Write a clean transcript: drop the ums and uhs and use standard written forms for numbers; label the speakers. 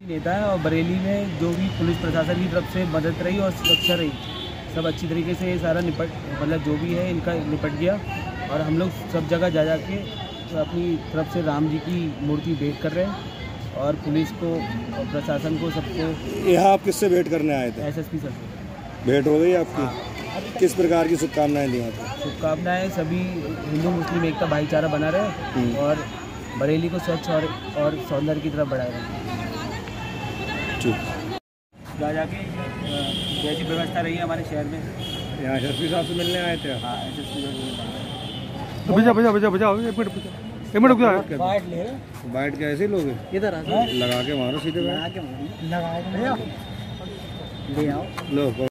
Speaker 1: नेता है और बरेली में जो भी पुलिस प्रशासन की तरफ से मदद रही और सुरक्षा रही, सब अच्छी तरीके से ये सारा मतलब जो भी है इनका निपट गया। और हम लोग सब जगह जा के अपनी तरफ से राम जी की मूर्ति भेंट कर रहे हैं और पुलिस को और प्रशासन को सबको।
Speaker 2: यहाँ आप किससे भेंट करने आए थे?
Speaker 1: SSP सर से
Speaker 2: भेंट हो गई आपकी?
Speaker 1: हाँ।
Speaker 2: किस प्रकार की शुभकामनाएं दी आपको?
Speaker 1: शुभकामनाएं सभी हिंदू मुस्लिम एकता भाईचारा बना रहे और बरेली को स्वच्छ और सौंदर्य की तरफ बढ़ाए रहे। जा जाके जैसी व्यवस्था रही है हमारे शहर में।
Speaker 2: यहाँ SSP साहब से मिलने आए थे?
Speaker 1: हाँ, SSP
Speaker 2: बजाओ एक मिनट
Speaker 1: बाइट
Speaker 2: के ऐसे लोग
Speaker 1: इधर
Speaker 2: लगा के मारो सीधे
Speaker 1: लगा के ले आओ।
Speaker 2: लो।